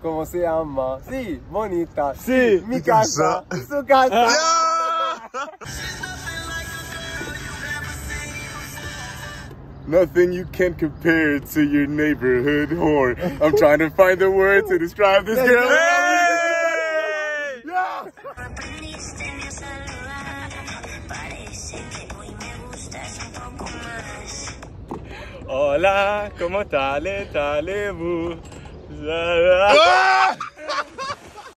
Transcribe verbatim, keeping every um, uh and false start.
¿Cómo se llama? Sí, bonita. Sí, mi casa, su casa. Nothing you can compare to your neighborhood whore. I'm trying to find the word to describe this girl. Hey! Yeah! Hola, ¿cómo tal? Talebú.